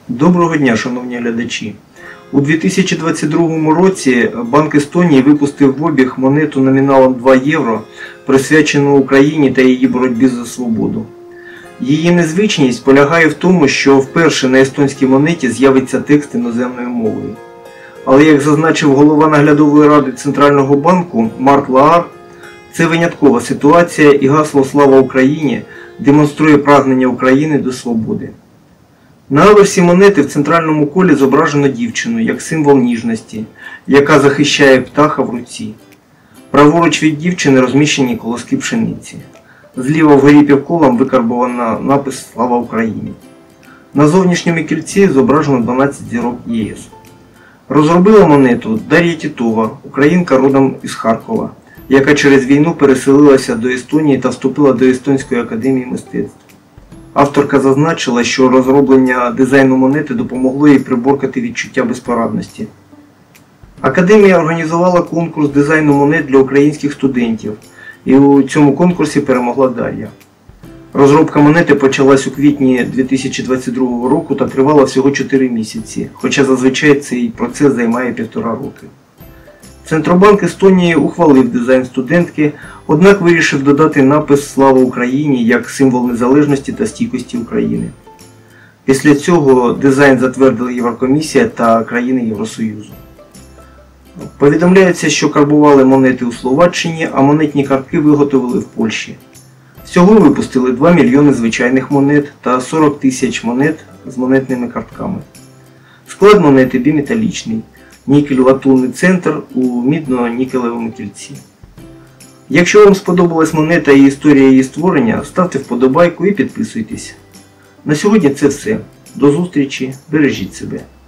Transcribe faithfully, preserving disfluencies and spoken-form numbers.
Доброго дня, шановні глядачі! У дві тисячі двадцять другому році Банк Естонії випустив в обіг монету номіналом два євро, присвячену Україні та її боротьбі за свободу. Її незвичність полягає в тому, що вперше на естонській монеті з'явиться текст іноземною мовою. Але, як зазначив голова наглядової ради Центрального банку Марк Лаар, це виняткова ситуація і гасло «Слава Україні» демонструє прагнення України до свободи. На аверсі монети в центральному колі зображено дівчину, як символ ніжності, яка захищає птаха в руці. Праворуч від дівчини розміщені колоски пшениці. Зліва вгорі півколом викарбовано напис «Слава Україні». На зовнішньому кільці зображено дванадцять зірок ЄС. Розробила монету Дар'я Тітова, українка родом із Харкова, яка через війну переселилася до Естонії та вступила до Естонської академії мистецтв. Авторка зазначила, що розроблення дизайну монети допомогло їй приборкати відчуття безпорадності. Академія організувала конкурс дизайну монет для українських студентів, і у цьому конкурсі перемогла Дар'я. Розробка монети почалась у квітні дві тисячі двадцять другого року та тривала всього чотири місяці, хоча зазвичай цей процес займає півтора роки. Центробанк Естонії ухвалив дизайн студентки, однак вирішив додати напис «Слава Україні» як символ незалежності та стійкості України. Після цього дизайн затвердила Єврокомісія та країни Євросоюзу. Повідомляється, що карбували монети у Словаччині, а монетні картки виготовили в Польщі. Всього випустили два мільйони звичайних монет та сорок тисяч монет з монетними картками. Склад монети біметалічний. Нікель-латунний центр у мідно-нікелевому кільці. Якщо вам сподобалась монета і історія її створення, ставте вподобайку і підписуйтесь. На сьогодні це все. До зустрічі, бережіть себе.